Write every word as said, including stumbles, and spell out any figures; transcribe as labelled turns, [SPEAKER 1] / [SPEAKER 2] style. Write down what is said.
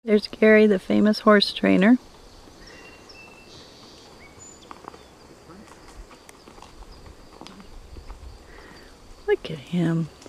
[SPEAKER 1] There's Gary, the famous horse trainer. Look at him.